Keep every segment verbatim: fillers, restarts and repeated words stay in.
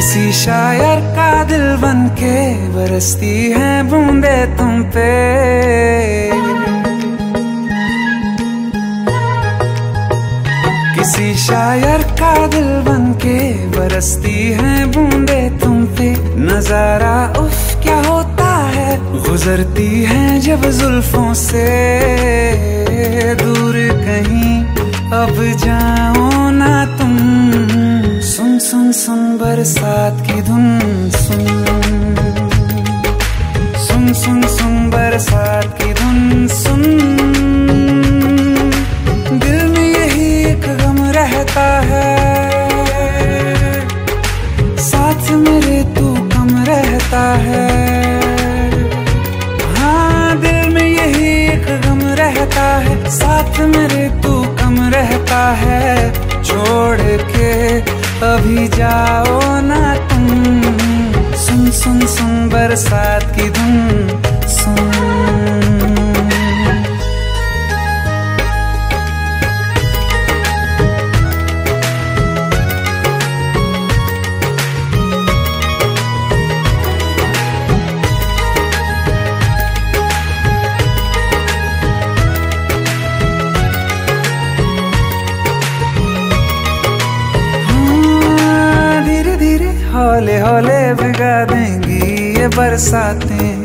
किसी शायर का दिल बनके बरसती है बूंदे तुम पे। किसी शायर का दिल बनके बरसती है बूंदे तुम पे। नजारा उफ क्या होता है, गुजरती है जब जुल्फों से। दूर कहीं अब जाओ ना तुम, सुन सुन सुन बरसात की धुन। सुन सुन सुन सुन बरसात की धुन। सुन दिल में यही एक गम रहता है, साथ मेरे तू कम रहता है। हाँ दिल में यही एक गम रहता है, साथ मेरे तू कम रहता है। छोड़ के अभी जाओ ना तुम, सुन सुन सुन बरसात की धुन। सुन हौले हौले भिगा देंगी ये बरसातें।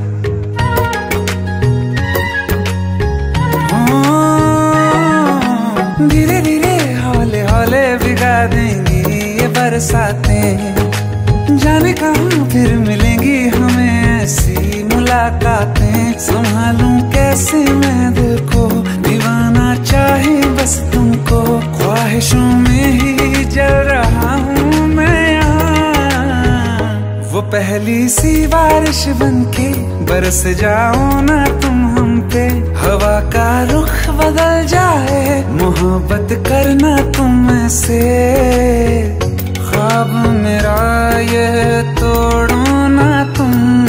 धीरे धीरे हौले हौले भिगा देंगी ये बरसातें। जाने कहाँ फिर मिलेंगी हमें ऐसी मुलाकातें। संभालूं कैसे मैं दिल को, दीवाना चाहे बस तुमको। ख्वाहिशों में ही जल रहा हूँ मैं यहाँ। वो पहली सी बारिश बनके बरस जाओ ना तुम हम पे। हवा का रुख बदल जाए, मोहब्बत करना तुम ऐसे। ख्वाब मेरा ये तोड़ो ना तुम।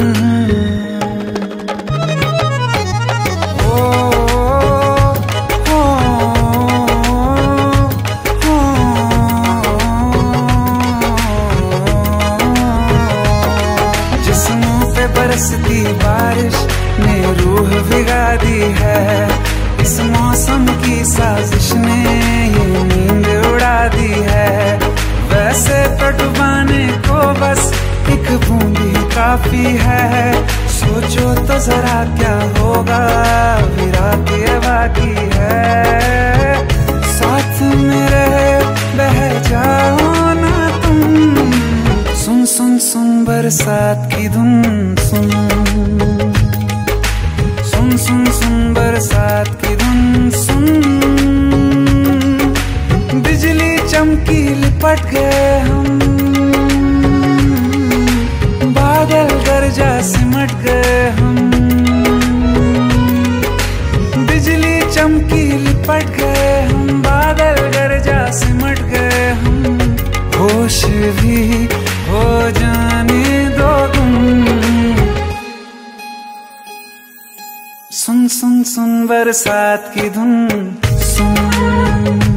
बरसती बारिश ने रूह भिगा दी है। इस मौसम की साजिश ने ये नींद उड़ा दी है। वैसे तो डुबाने को बस एक बूंदी काफी है। सोचो तो जरा क्या होगा, अभी रात ये बाकी है। साथ मेरे बह जाओ ना तुम, सुन सुन सुन बरसात की धुन। सुन सुन सुन सुन बरसात की धुन। सुन बिजली चमकी लिपट गए हम, बादल गरजा सिमट गए हम। बिजली चमकी लिपट गए हम, बादल गरजा सिमट गए हम। होश भी हो जाने दो तुम, सुन सुन सुन बरसात की धुन। सुन